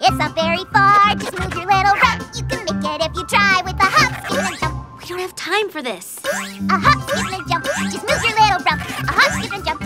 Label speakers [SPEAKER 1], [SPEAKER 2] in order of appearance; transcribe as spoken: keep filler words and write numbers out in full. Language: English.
[SPEAKER 1] It's not very far, just move your little rump. You can make it if you try with a hop, skip, and jump.
[SPEAKER 2] We don't have time for this.
[SPEAKER 1] A hop, skip, and a jump. Just move your little rump. A hop, skip, and jump.